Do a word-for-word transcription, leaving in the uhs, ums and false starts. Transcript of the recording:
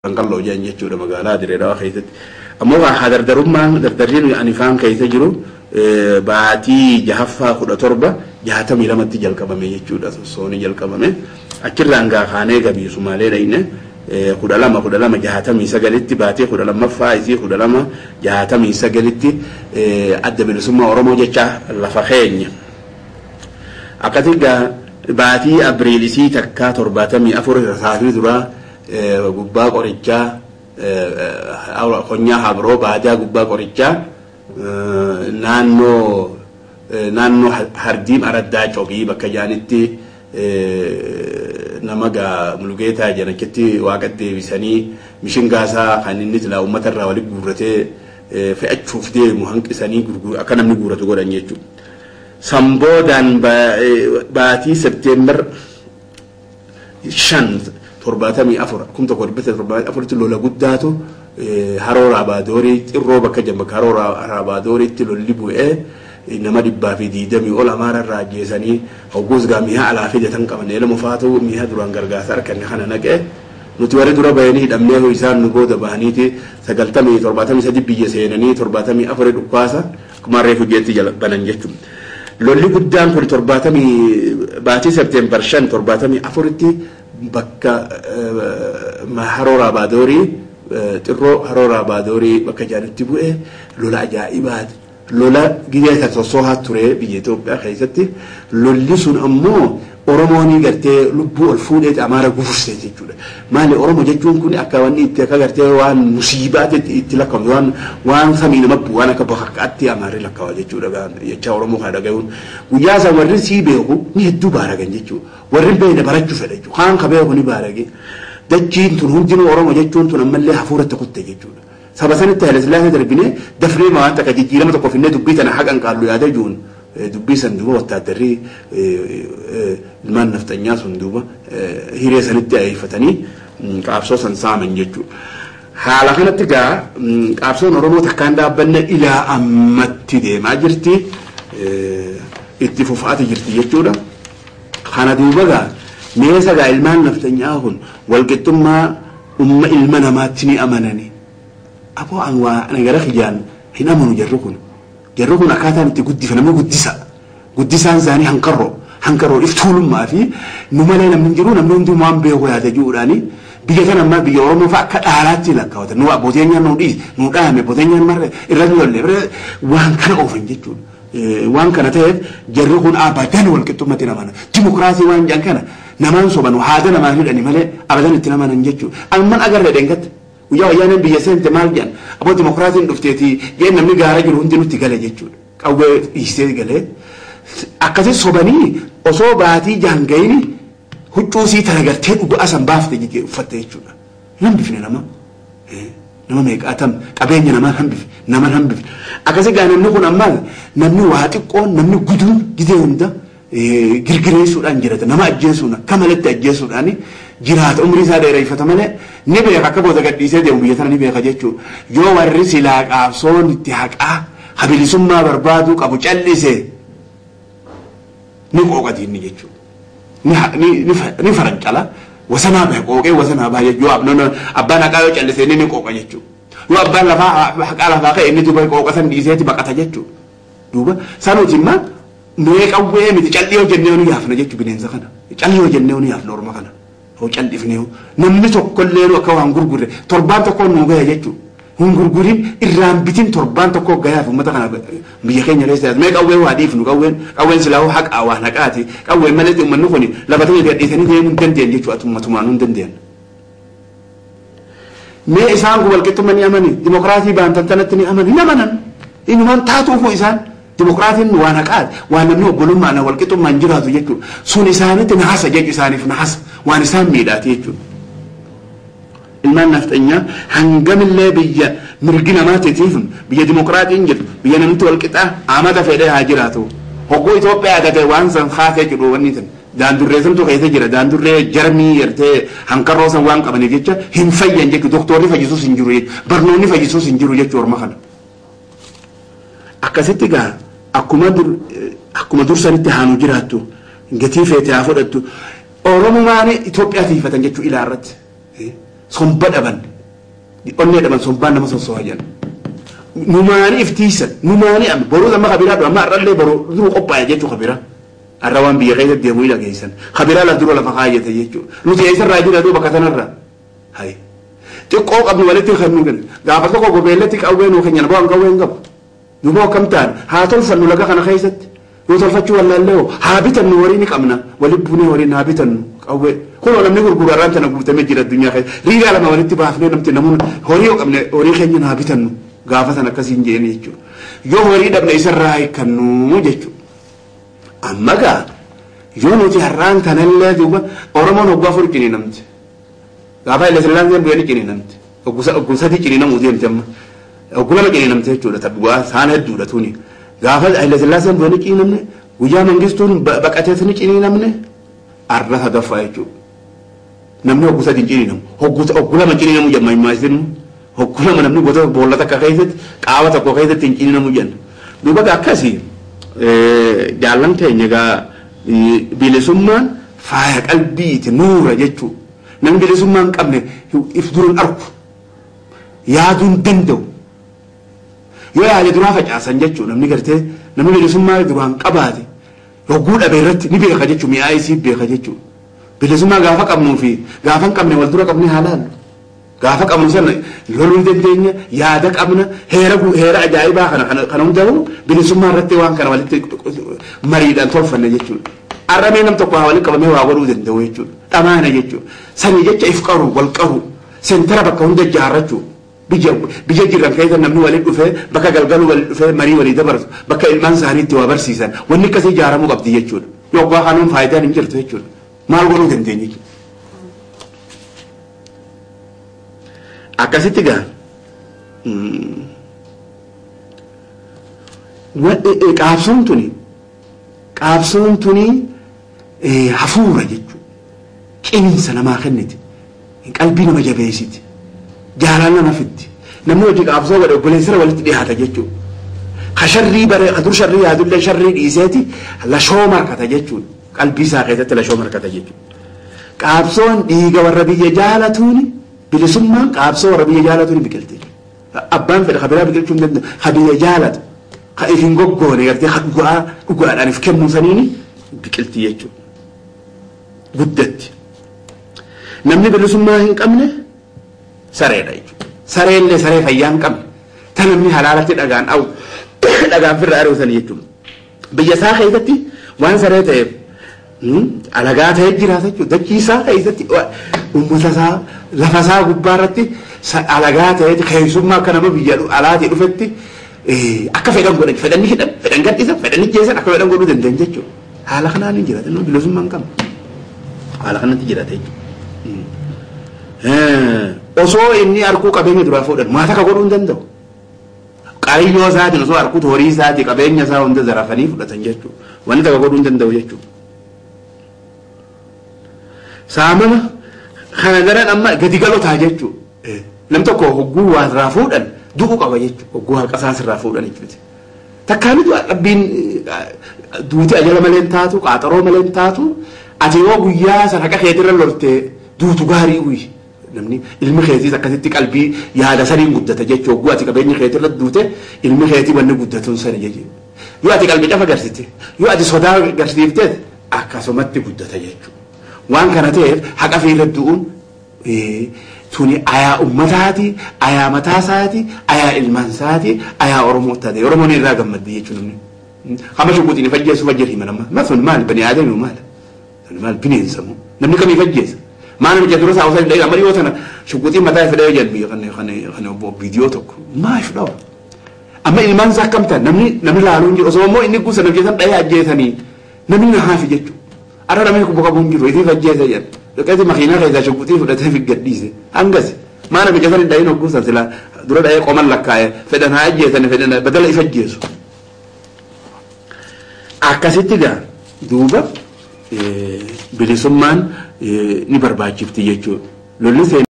انقلوا جان يجوا مقالات دريرا خيتت اما حضر درما دردرين يعني فان كيت جرو باتي جهفا خد تربه جهتم لما تجل كبم يجوا سوني جل كبم اكل انغا خانه غبي سومالي دينه خد لما خد لما جهتم يسغلت باتي خد لما فايزي خد لما جهتم يسغلت ادب السما اورمو جچا لفخين اكتيغا باتي ابريلسي تكا ترباتمي افور رسالي درا gubba qoricha awra qonya habro baada gubba qoricha nanno nanno hardim aradda chobi bakka janitti namaga mulugeta janaketti waqadde bisani mishingasa kaninit la ummatar rawali gurate fa achufde muhanqisani gurgu akanamni guratu godan yechu sambodan baati september shan ترباتمي أفر كنت أقول بس تربات أفر تلو لجداتو هرورا بادوري الروبا كجنب هرورا رابادوري تلو اللي بوئه إنما دبا في دي دمي ولا مارا راجيساني أو جوز جاميها على فيدة تنكمن إلى مفاتو ميها دران غرغاسر كان خنا نجى نتوري درا بيني دمنه ويسان نجود بهانيتي سجلتمي ترباتمي سدي بيجسينني ترباتمي أفر دكاسا كما ريفوجيتي جل بنانجتم لولي قدام كل ترباتمي باتي سبتمبر شن ترباتمي أفرتي بكا ما هرورا بادوري ترو هرورا بادوري بكا جانت تبوئه لولا عجائبات لولا جديدة تصوها تري بيجتوب بأخيستي لولي سن أمو أورموني قرتي لبو الفودة أمارة قفرسة جدا ما لي أورمو جتون كوني أكواني اتكا قرتي وان مصيبات اتلقم وان وان ثمين مبو وانا كبخك أتي أماري لكوا جدا يجا أورمو هذا قيون ويازا ورسي بيهو نهدو بارغن جدا ورن بين برجو فلجو خان كبيهو نبارغي دجين تنهم جنو أورمو جتون تنمالي حفورة تقوت جدا سبسان التهلس لا هدربيني دفري ما أنت كجيجي لما تقف النادو بيتنا حقا قالوا يا دجون دبي سندوبة وتعتري المان نفتنيا سندوبة هي سنتي أي فتني كابسو سنسامن جتو حالا خنا تجا كابسو نرومو تكاندا بنا إلى أمتي دي ما جرتي اتفوفات جرتي جتو دا خنا دوبا ميسا جا المان نفتنيا هون والكتم ما أم المان ما تني أمانني أبو أنوا أنا جرخ جان هنا منو جركون جربنا كاتان تقدي فنما قديسا قديسان زاني هنكرو هنكرو إفتول ما في نملنا من جرونا من دون ما بيهو هذا جوراني بيجتنا ما بيجورنا فك أهلاتي لك هذا نوع بوتينيا نودي نودام بوتينيا مرة الرجل اللي بره وان كان أوفن جتون وان كان تهد جربون أبدا والكتوب ما تنامنا ديمقراطي وان جان كنا نمان صبنا وهذا نما نقول أني ملأ أبدا نتنامنا نجتو أما أجر لدينكت ويا ويانا بيسين تمالجان أبو ديمقراطي نفتيتي جينا من جارج الهندي نتقال جتون أو يستير قاله أكثر صباني أصوباتي جانجيني هتوسي تناقرتين وبأسم بافت جيجي فتة جتون نم بفنا نما نما ميك أتم أبين نما هم بف نما هم بف أكثر جانا نقول أمال نمني واتقون نمني قدوم جدي وندا غرغريسو أنجرته نما أجلسونا كمالت أجلسونا أني جرات عمري سادة رأي فتمنى نبي كابو ذاك ديسة ديوم بيجتنا نبي كجيتشو جو ورثي لاك أفسون اتحاق آه هبلي سما بربادو كابو جلسة نقو قدين نجيتشو نه نه نفرج على وسنا بحقوقه وسنا بهجو أبننا أبانا كايو جلسة نقو قجيتشو يو أبان لفا حق على فاقة إني تبغى قو قسم ديسة تبغى تجيتشو دوبا سانو جمّا نيك أبوه متجليه جنّيوني يافنا جيتشو بنين زخنا جليه جنّيوني يافنا ورما خنا هو كان يفنيه نمني تقول له كوا هنغرغر تربان تقول نوجا يجتو هنغرغرين الرام بيتين تربان تقول جاي في متى أنا بيجيني ليس ما يقوي واديف نقوين قوين سلاو حق أوه نكاتي قوين ملت من نفني لا بتوي قد يثني ذي من تندين يجتو أتوم أتومانون تندين ما إنسان قبل كتوم من يمني ديمقراطي بان تنتني أمني نمنا إنه من تاتو هو إنسان ديمقراطي وانا قاد وانا نو قولوا معنا والكتوم من جراتو يجتو سوني سانة نحاسة يجتو ساني في نحاس وانا سام ميلاتي يجتو المان نفتنيا هنجم اللي بيجا مرجنا ما تتيفن بيجا ديمقراطي ينجر بيجا نمتو والكتا عمدا في إليها جراتو هو يتوقع هذا وانسان خاف يجلو ونيتن دان دريسم تو كيسه جرا دان دري جرمي يرتي هنكروسا وان قبل يجتش هم فيا يجك دكتوري فجسو سنجرو برنوني فجسو سنجرو يجتش ورمخنا أكاسيتي جا أكما در أكما در سنتي هانو جراتو قتيفة تعافرتو أورمو ماني إثيوبيا تيفة تنجتو إلى الرد صنبت أبن onne daman sombaan nama sossooyan numaani iftiisan numaani am boruu amma kabiraa do amma arralle boruu duru qophaa'e jechuu kabiraa arrawaan biyya keessa deemuu ila geessan kabiraa la duru lafa kaayate jechuu nuti eessa irraa jira duuba katanarra hay xiqqoo qabnu walitti kannu gan gaafa tokko gobeellatti qawween oo keenya ba'an qawween qabu duuba kamtaan haa tolfannu laga kana keessatti yoo tolfachuu wallaallee haa bitannu horii ni qabna walitti bunee horii haa bitannu qawwee kun namni gurguru arraan tana guutamee jira addunyaa keessa riigaa lama walitti baafnee namti namoonni horii yoo qabne horii keenya haa bitannu gaafa sana akkasiin jeen jechuudha yoo horii dhabne isarraa hiikannu jechuudha amma gaa yoo nuti har'aan kanallee duuba oromoon hoggaa furu cini namti gaafa illee sillaan seen bu'ee cini namti ogguu sadii cini namuu deemte amma ogguu lama cini namti jechuudha tabbu'aa saan hedduudha tuni gaafa illee sillaan seen bu'ee cini namne guyyaa mangistuun baqatees ni cini namne arra sadaffaa jechuudha namni ogguu sadii cini namu ogguu lama cini namu jamma himaasinu ogguu lama namni goota boolla takka keessatti qaama tokko keessatti hin cini namu jenna duuba akkasii jaallan keenya gaa bilisummaan faaya qalbiiti nuura jechuudha namni bilisummaan qabne if duruun arku yaaduun danda'u yoo yaade duraa facaasan jechuudha namni gartee namni bilisummaa duraan qabaate yogguu dhabe irratti ni beeka jechuudha mi'aa isii beeka jechuudha bilisummaa gaafa qabnuu fi gaafa hin qabne wal dura qabne haalaan gaafa qabnu sana loluu dandeenya yaada qabna heera heera ajaa'ibaa kana kana hundaa'u bilisummaa irratti waan kana walitti mariidhaan tolfanne jechuudha arramee nam tokko walitti qabamee waa godhuu danda'u jechuudha dhamaana jechuudha sanii jecha if qaru wal qaru seentara bakka hunda ijaarrachuu biyya biyya jiran keessa namni walitti dhufee bakka galgaluu walitti dhufee marii walii dabarsu bakka ilmaan isaaniitti waa barsiisan wanni akkasii ijaaramuu qabdi jechuudha yookaan kanuun faayidaan hin jirtu jechuudha maal godhuu dandeenya jechuudha. Akkasitti gaa qaabsoon tuni qaabsoon tuni hafuura jechuudha qinsa namaa kenniti qalbii nama jabeessiti jaalala nama fiddi namni hojii qaabsoo godhe obboleessira walitti dhiyaata jechuudha hasharrii bare hadur sharrii yaadullee sharrii dhiiseeti lashoo markata jechuudha qalbii isaa keessatti lashoo markata jechuudha qaabsoon dhiiga warra biyya jaalatuuni bilisummaan qaabsoo warra biyya jaalatu ni biqilti abbaan fedha kabiraa biqilchuu hin danda'u ka biyya jaalatu ka ifin goggoone gartee ka dhugaa dhugaadhaan if kennuu saniini biqilti jechuudha guddatti namni bilisummaa hin qabne sareedha jechuudha sareellee saree fayyaa hin qabne ta namni halaalatti dhagaan dhawu dhagaan firra ari'usan jechuudha biyya isaa keessatti waan saree ta'eef alagaa ta'ee jiraata jechuudha dachii isaa keessatti ummata isaa lafa isaa gubbaa irratti alagaa ta'eeti keessummaa akka nama biyya alaatii dhufetti akka fedhan godhan fedhanni hidhan fedhan gadhiisan fedhanni jeesan akka fedhan godhuu danda'an jechuudha haala kanaan hin jiraatan nama bilisummaa hin qabne haala kanatti jiraata jechuudha osoo inni harkuu qabeenya duraa fuudhan maata akka godhuu hin danda'u qabiyyoo isaatiin osoo harkuu horii isaatii qabeenya isaa hunda zarafanii fudhatan jechuudha wanni takka godhuu hin danda'u jechuudha saamama kana daran amma gadi galotaa jechuudha nam tokko hogguu waa irraa fuudhan du'uu qaba jechuudha hogguu harka isaas irraa fuudhan jechuudha takkaanitu dhabbiin duuti ajala malee taatu qaaxaroo malee taatu ati yoo guyyaa san haqa keetirra loltee duutu gaarii uyi namni ilmi keetiis akkasitti qalbii yaada saniin guddata jechuudha hogguu ati qabeenyi keetirra duute ilmi keetii wanni guddatuun sani jechuudha yoo ati qalbii cafa garsite yoo ati sodaa garsiifteet akkasumatti guddata jechuudha waan kana ta'eef haqa fiirra du'uun tuni ayaa ummataati ayaa mataasaati ayaa ilmaansaati ayaa oromoo taate oromoon irraa gammaddi jechuudha namni kama shukuutiin fajjeessu fajjeetii manama masun maal bani aadami maal maal bineensamu namni kamii fajjeessa maal nama jedhu rosa hawsa illee amari yoo tana shukuutiin mataa fedhee jedhu kan kan kan viidiyoo tokko maaf dhawa amma ilmaansa akkamta namni namni laaluun jiru osoo immoo inni gusa namni jeesan dhayee ajjeesanii namni na haafi jechuudha arra namni kubba qabuun jiru itti fajjeessa jedhu dhaqeeti makiinaa keessaa shukuutii fudhatee fi gadhiise hangasi maana bijeesan dhayin ogguusan sila dura dhayee qoman lakkaa'e fedhan haa ajjeesan fedhan badala if ajjeesu akkasitti gaa duuba bilisummaan ni barbaachifti jechuudha lolli